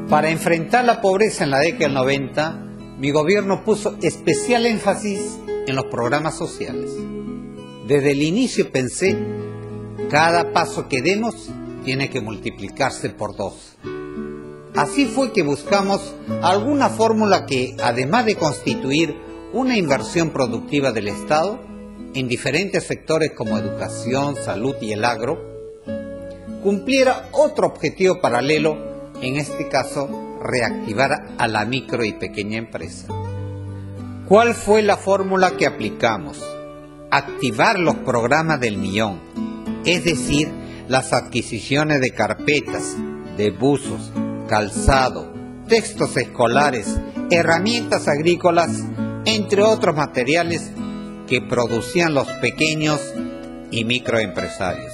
Para enfrentar la pobreza en la década del 90, mi gobierno puso especial énfasis en los programas sociales. Desde el inicio pensé, cada paso que demos tiene que multiplicarse por 2. Así fue que buscamos alguna fórmula que, además de constituir una inversión productiva del Estado en diferentes sectores como educación, salud y el agro, cumpliera otro objetivo paralelo, en este caso, reactivar a la micro y pequeña empresa. ¿Cuál fue la fórmula que aplicamos? Activar los programas del millón, es decir, las adquisiciones de carpetas, de buzos, calzado, textos escolares, herramientas agrícolas, entre otros materiales que producían los pequeños y microempresarios.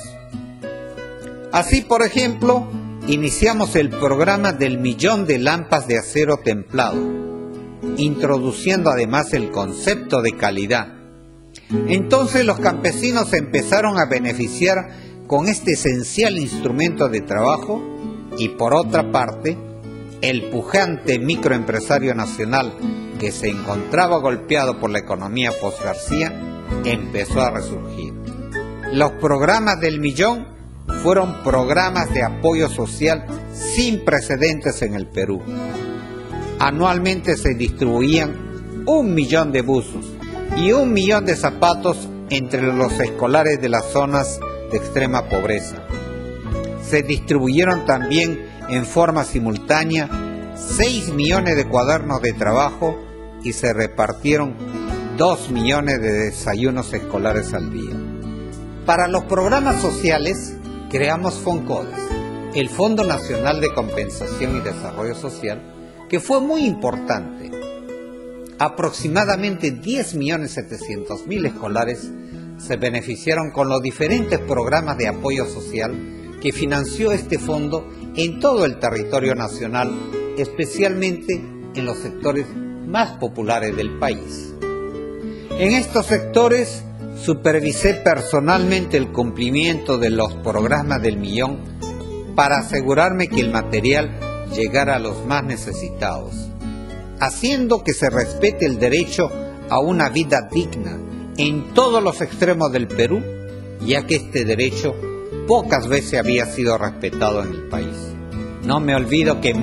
Así, por ejemplo, iniciamos el programa del millón de lámparas de acero templado, introduciendo además el concepto de calidad. Entonces los campesinos empezaron a beneficiar con este esencial instrumento de trabajo y, por otra parte, el pujante microempresario nacional que se encontraba golpeado por la economía post-García empezó a resurgir. Los programas del millón fueron programas de apoyo social sin precedentes en el Perú. Anualmente se distribuían 1 millón de buzos y 1 millón de zapatos entre los escolares de las zonas de extrema pobreza. Se distribuyeron también en forma simultánea 6 millones de cuadernos de trabajo y se repartieron 2 millones de desayunos escolares al día. Para los programas sociales creamos FONCODES, el Fondo Nacional de Compensación y Desarrollo Social, que fue muy importante. Aproximadamente 10.700.000 escolares se beneficiaron con los diferentes programas de apoyo social que financió este fondo en todo el territorio nacional, especialmente en los sectores más populares del país. En estos sectores supervisé personalmente el cumplimiento de los programas del millón para asegurarme que el material llegara a los más necesitados, haciendo que se respete el derecho a una vida digna en todos los extremos del Perú, ya que este derecho pocas veces había sido respetado en el país. No me olvido que en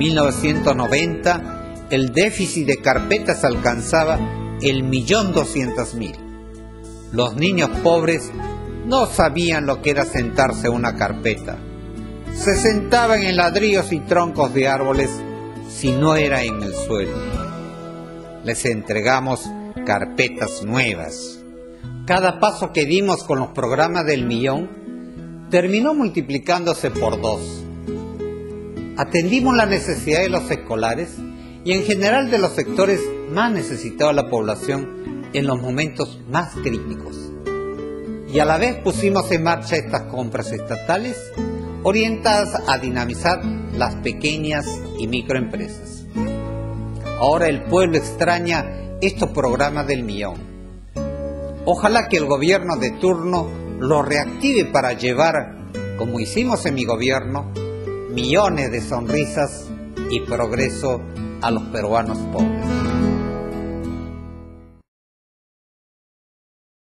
1990 el déficit de carpetas alcanzaba el 1.200.000. Los niños pobres no sabían lo que era sentarse en una carpeta. Se sentaban en ladrillos y troncos de árboles si no era en el suelo. Les entregamos carpetas nuevas. Cada paso que dimos con los programas del millón terminó multiplicándose por 2. Atendimos la necesidad de los escolares y en general de los sectores más necesitados de la población en los momentos más críticos. Y a la vez pusimos en marcha estas compras estatales orientadas a dinamizar las pequeñas y microempresas. Ahora el pueblo extraña estos programas del millón. Ojalá que el gobierno de turno lo reactive para llevar, como hicimos en mi gobierno, millones de sonrisas y progreso a los peruanos pobres.